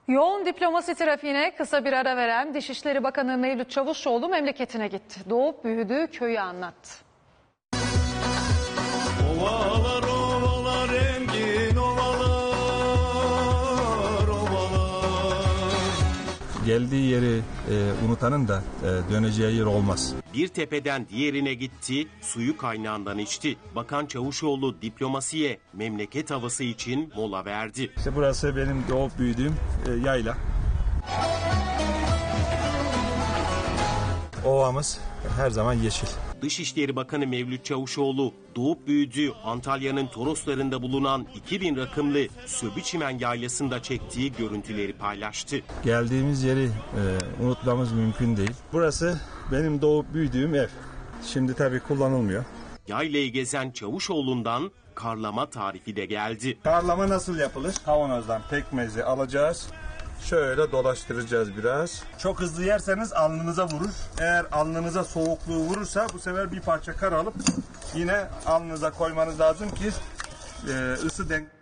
Yoğun diplomasi trafiğine kısa bir ara veren Dışişleri Bakanı Mevlüt Çavuşoğlu memleketine gitti. Doğup büyüdüğü köyü anlattı. Ovalar ovalar engin ovalar ovalar. Geldiği yeri unutanın da döneceği yer olmaz. Bir tepeden diğerine gitti, suyu kaynağından içti. Bakan Çavuşoğlu diplomasiye, memleket havası için mola verdi. İşte burası benim doğup büyüdüğüm yayla. Ovamız her zaman yeşil. Dışişleri Bakanı Mevlüt Çavuşoğlu doğup büyüdüğü Antalya'nın Toroslarında bulunan 2000 rakımlı Söbüçimen Yaylası'nda çektiği görüntüleri paylaştı. Geldiğimiz yeri unutmamız mümkün değil. Burası benim doğup büyüdüğüm ev. Şimdi tabii kullanılmıyor. Yaylayı gezen Çavuşoğlu'ndan karlama tarifi de geldi. Karlama nasıl yapılır? Kavanozdan pekmezi alacağız. Şöyle dolaştıracağız biraz. Çok hızlı yerseniz alnınıza vurur. Eğer alnınıza soğukluğu vurursa bu sefer bir parça kar alıp yine alnınıza koymanız lazım ki ısı denk.